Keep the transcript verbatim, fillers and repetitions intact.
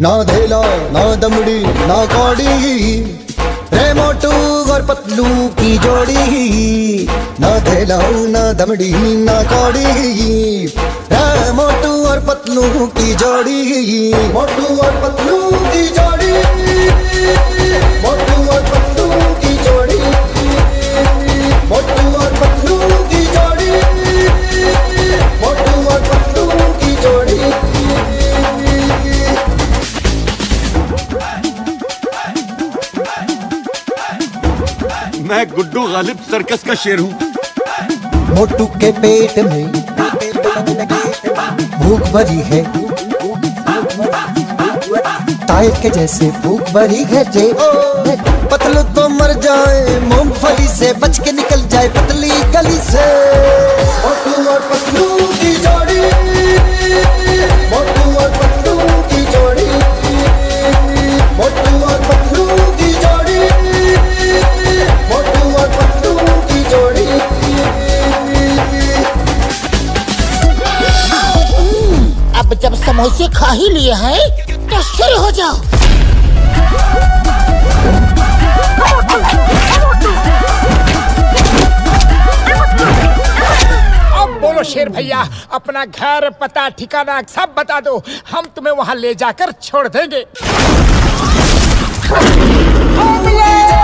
ना धेला ना दमड़ी ना कौड़ी, रे मोटू और पतलू की जोड़ी। ना धेला ना दमड़ी ना कौड़ी, रे मोटू और पतलू की जोड़ी। मोटू और पतलू की जोड़ी, मोटू और पतलू की जोड़ी, मोटू और पतलू की जोड़ी, मोटू और पतलू की जोड़ी। मैं गुड्डू गालिब सर्कस का शेर हूँ। मोटू के पेट में भूख भरी है, टायर के जैसे भूख भरी है जे। पतलू तो मर जाए मूंगफली से, बच के निकल जाए पतली गली से। मोटू और पतलू की जोड़ी, मोटू और पतलू की जोड़ी, मोटू और पतलू की जोड़ी, मोटू और पतलू की जोड़ी। अब जब समोसे खा ही लिए हैं तो शुरू हो जाओ। अब बोलो शेर भैया, अपना घर पता ठिकाना सब बता दो, हम तुम्हें वहां ले जाकर छोड़ देंगे।